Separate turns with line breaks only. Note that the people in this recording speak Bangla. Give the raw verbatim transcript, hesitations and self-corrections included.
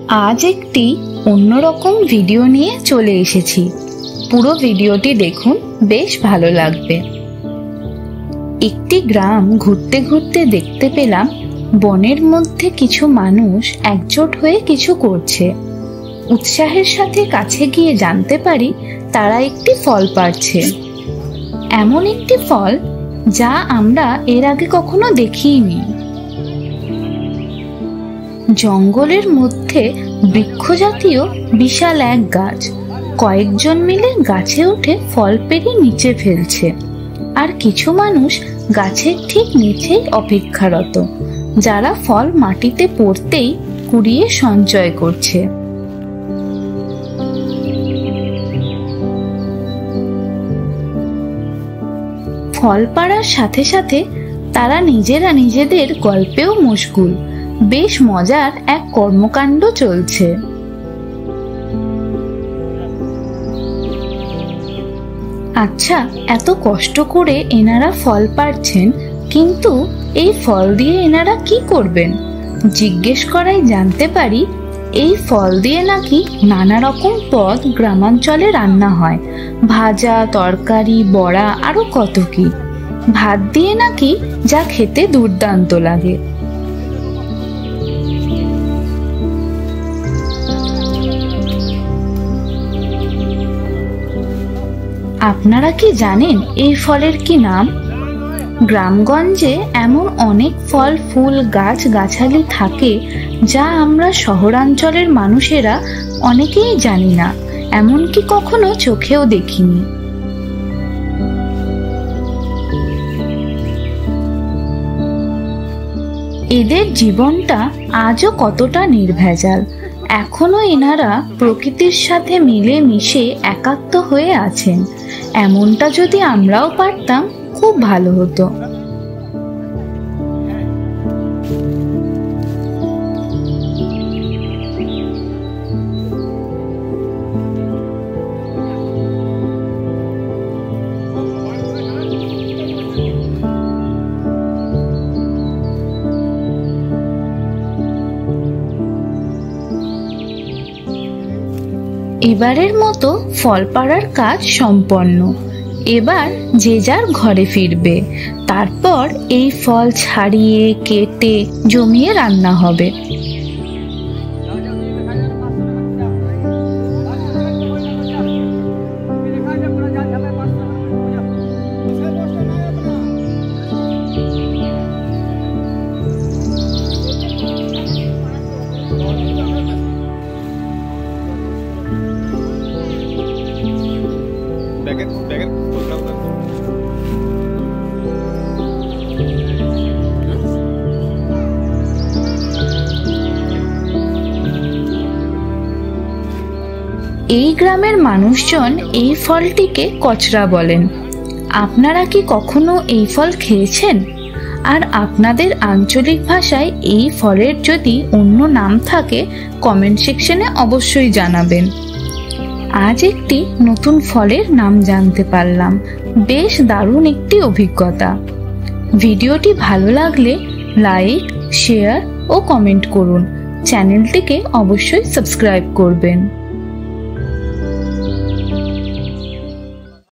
आज একটি অন্যরকম ভিডিও নিয়ে চলে এসেছি। পুরো ভিডিওটি দেখুন, বেশ ভালো লাগবে। একটি গ্রাম ঘুরতে ঘুরতে দেখতে পেলাম বনের মধ্যে কিছু মানুষ একজোট হয়ে কিছু করছে। উৎসাহের সাথে কাছে গিয়ে জানতে পারি তারা একটি ফল পাড়ছে। এমন একটি ফল যা আমরা এর আগে কখনো দেখিনি। জঙ্গলের মধ্যে বৃক্ষজাতীয় বিশাল এক গাছ। কয়েকজন মিলে গাছে উঠে ফল পেড়ে নিচে ফেলছে, আর কিছু মানুষ গাছের ঠিক নিচেই অপেক্ষারত, যারা ফল মাটিতে পড়তেই কুড়িয়ে সঞ্চয় করছে। ফল পাড়ার সাথে সাথে তারা নিজেরা নিজেদের গল্পেও মশগুল। বেশ মজার এক কর্মকাণ্ড চলছে। আচ্ছা, এত কষ্ট করে এনারা ফল পাড়ছেন, কিন্তু এই ফল দিয়ে এনারা কি করবেন? জিজ্ঞেস করায় জানতে পারি এই ফল দিয়ে নাকি নানা রকম পদ গ্রামাঞ্চলে রান্না হয়। ভাজা, তরকারি, বড়া, আরো কত কি। ভাত দিয়ে নাকি যা খেতে দুর্দান্ত লাগে। আপনারা কি জানেন এই ফলের কি নাম? গ্রামগঞ্জে এমন অনেক ফল, ফুল, গাছ গাছালি থাকে যা আমরা শহরাঞ্চলের মানুষেরা অনেকেই জানি না, এমনকি কখনো চোখেও দেখিনি। এদের জীবনটা আজও কতটা নির্ভেজাল। এখনো এনারা প্রকৃতির সাথে মিলে মিশে একাত্ম হয়ে আছেন। এমনটা যদি আমরাও পারতাম, খুব ভালো হতো। এবারের মতো ফল পাড়ার কাজ সম্পন্ন। এবার যে যার ঘরে ফিরবে। তারপর এই ফল ছাড়িয়ে কেটে জমিয়ে রান্না হবে। এই গ্রামের মানুষজন এই ফলটিকে কচরা বলেন। আপনারা কি কখনো এই ফল খেয়েছেন? আর আপনাদের আঞ্চলিক ভাষায় এই ফলের যদি অন্য নাম থাকে, কমেন্ট সেকশনে অবশ্যই জানাবেন। আজ একটি নতুন ফলের নাম জানতে পারলাম। বেশ দারুণ একটি অভিজ্ঞতা। ভিডিওটি ভালো লাগলে লাইক, শেয়ার ও কমেন্ট করুন। চ্যানেলটিকে অবশ্যই সাবস্ক্রাইব করবেন।